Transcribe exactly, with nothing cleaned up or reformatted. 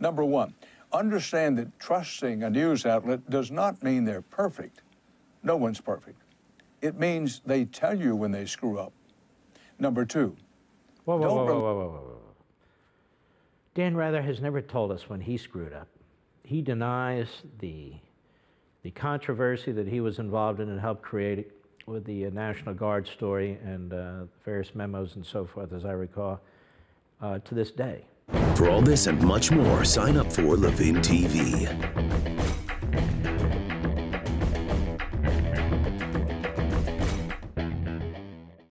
Number one, understand that trusting a news outlet does not mean they're perfect. No one's perfect. It means they tell you when they screw up. Number two, whoa, whoa, don't whoa, whoa, whoa, whoa, whoa. Dan Rather has never told us when he screwed up. He denies the, the controversy that he was involved in and helped create it with the uh, National Guard story and uh, various memos and so forth, as I recall, uh, to this day. For all this and much more, sign up for Levin T V.